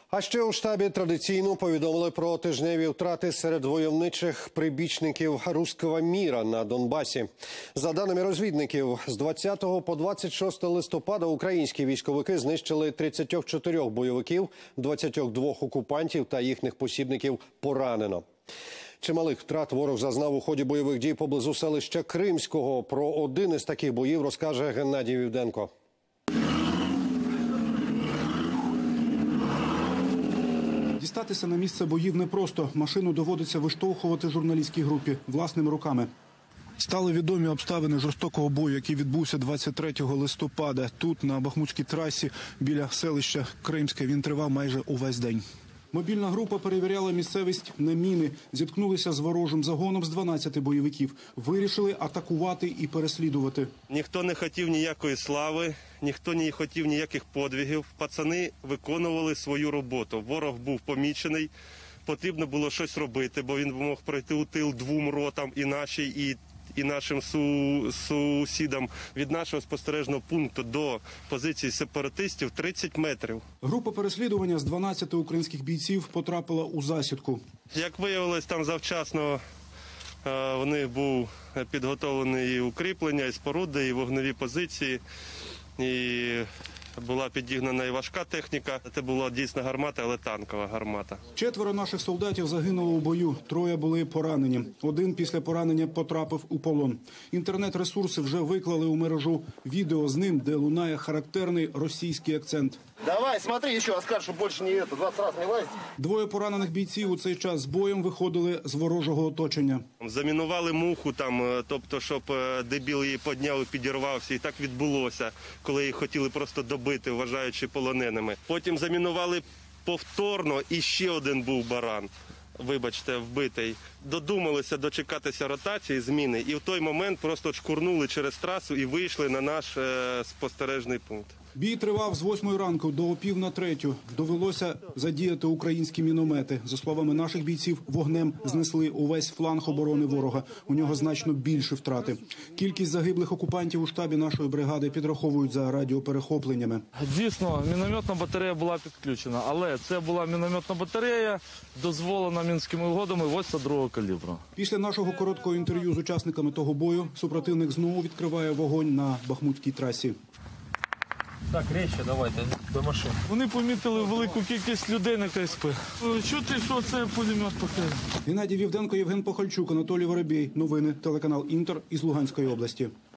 А ще у штабі традиційно повідомили про тижневі втрати серед войовничих прибічників «Руського міра» на Донбасі. За даними розвідників, з 20 по 26 листопада українські військовики знищили 34 бойовиків, 22 окупантів та їхніх посібників поранено. Чималих втрат ворог зазнав у ході бойових дій поблизу селища Кримського. Про один із таких боїв розкаже Геннадій Вівденко. Дістатися на місце боїв непросто. Машину доводиться виштовхувати журналістській групі власними руками. Стали відомі обставини жорстокого бою, який відбувся 23 листопада. Тут, на Бахмутській трасі, біля селища Кримське, він тривав майже увесь день. Мобільна група перевіряла місцевість на міни. Зіткнулися з ворожим загоном з 12 бойовиків. Вирішили атакувати і переслідувати. Ніхто не хотів ніякої слави, ніхто не хотів ніяких подвигів. Пацани виконували свою роботу. Ворог був помічений, потрібно було щось робити, бо він мог пройти у тил двом ротам і нашій, і нашим сусідам. Від нашого спостережного пункту до позиції сепаратистів 30 метрів. Група переслідування з 12 українських бійців потрапила у засідку. Як виявилось, там завчасно в них був підготовлений і укріплення, і споруди, і вогневі позиції, і була підігнана і важка техніка. Це була дійсно гармата, але танкова гармата. 4 наших солдатів загинуло у бою, 3 були поранені. Один після поранення потрапив у полон. Інтернет-ресурси вже виклали у мережу відео з ним, де лунає характерний російський акцент. Давай, смотри, ще раз скажу, щоб більше не 20 разів не лазить. 2 поранених бійців у цей час з боєм виходили з ворожого оточення. Замінували муху, тобто, щоб дебіл її підняв і підірвався. І так відбулося, коли їх хотіли просто добити, вважаючи полоненими. Потім замінували повторно, і ще один був баран, вибачте, вбитий. Додумалися дочекатися ротації, зміни, і в той момент просто чкурнули через трасу і вийшли на наш спостережний пункт. Бій тривав з 8 ранку до 2:45. Довелося задіяти українські міномети. За словами наших бійців, вогнем знесли увесь фланг оборони ворога. У нього значно більше втрати. Кількість загиблих окупантів у штабі нашої бригади підраховують за радіоперехопленнями. Дійсно, мінометна батарея була підключена, але це була мінометна батарея, дозволена Мінськими угодами 82-го калібру. Після нашого короткого інтерв'ю з учасниками того бою супротивник знову відкриває вогонь на Бахмутській трасі. Так, речі, давайте, до машин. Вони помітили велику кількість людей на КСП. Чути, що це пулемет показує. Геннадій Вівденко, Євген Похальчук, Анатолій Воробей. Новини, телеканал «Інтер» із Луганської області.